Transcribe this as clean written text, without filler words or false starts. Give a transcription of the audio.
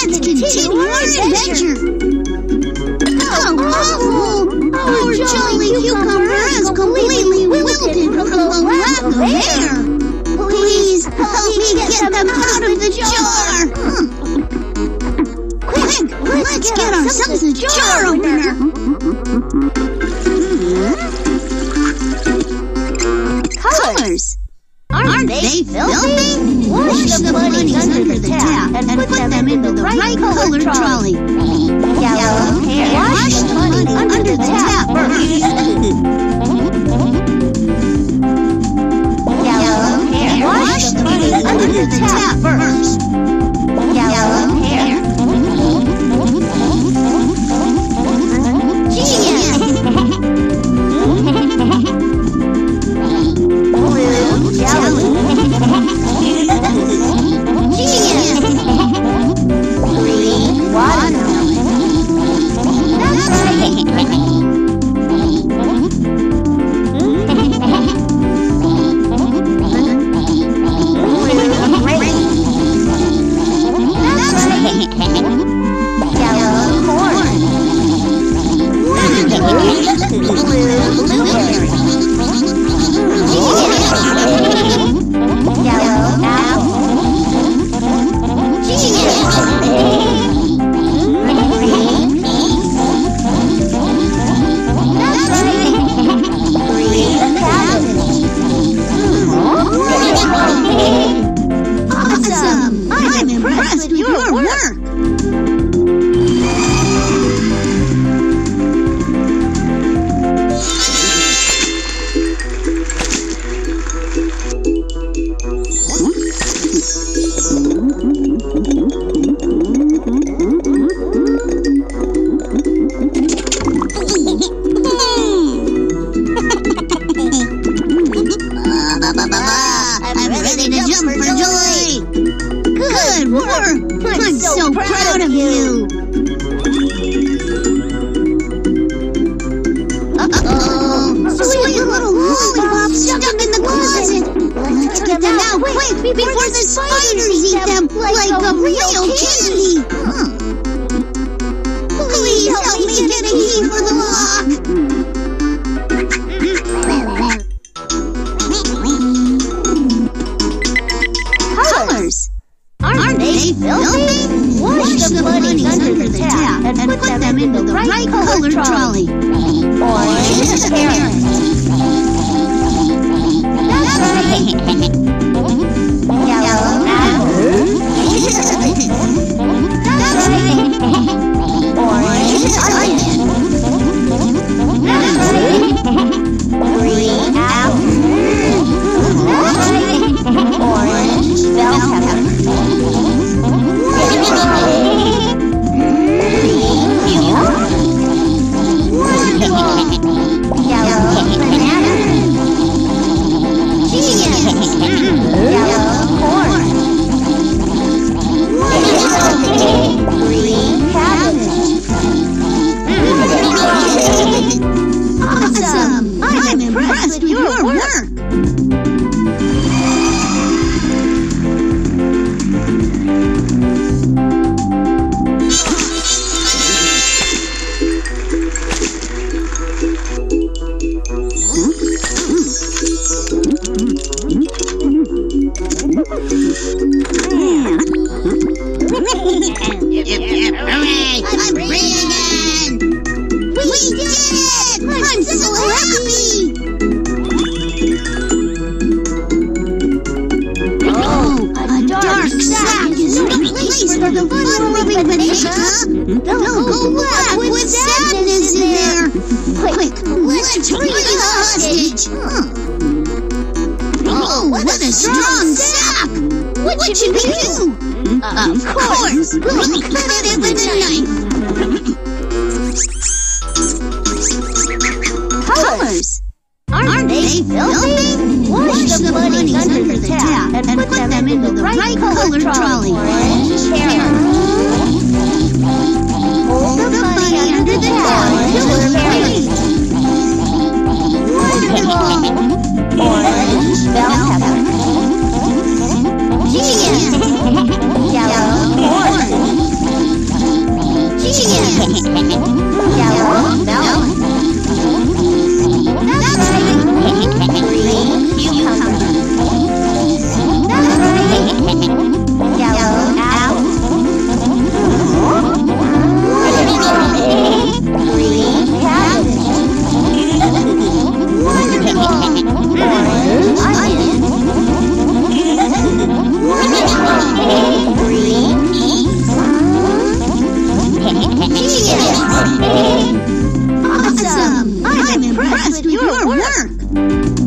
let's continue our adventure. Oh, our jolly cucumber has completely wilted from the lack of air. Please help me get them out of the jar. Quick, let's get ourselves a jar opener. Colors. Aren't they filthy? Wash the bunnies under the tap and put them into the right color trolley. Yellow hair. Wash the bunnies under the tap first. Yellow hair. Wash the bunnies under the tap first. Yellow hair. Genius! Blue jelly. Genius! Green watermelon. That's right. Blue grape. That's right. Yellow corn. Blue blueberry. Yellow apple. Genius! Green peas. That's right. Green cabbage. Awesome! I'm impressed with your work. I'm ready to jump for joy! Good work! I'm so proud of you! Uh-oh! Sweet little lollipops stuck in the closet! Let's get them out quick before the spiders eat them like a real candy! Please help me get a key for the lock! Colors. Aren't they filthy? Wash the bunnies under the tap and put them into the right color trolley. Orange carrot. That's right. Yellow apple. That's right. Orange onion. That's right. Green apple. That's right. Orange bell pepper. Green cucumber. Wonderful. Yellow banana. Genius. Yellow corn. Wonderful. Green cabbage. Awesome! I'm impressed with your work. Hooray! I'm free again! We did it! I'm so happy! Oh, a dark sack is no place for the fun-loving banana! They'll go black with sadness in there! Quick, let's free the hostage! Oh, what a strong sack! What should we do? Of course! We'll cut it with a knife! Colors! Aren't they filthy? Wash the bunnies under the tap and put them into the right color trolley. Orange carrot. Hold the bunny under the tap until it's ready. Wonderful! Orange bell pepper. Genius! Yellow corn. work.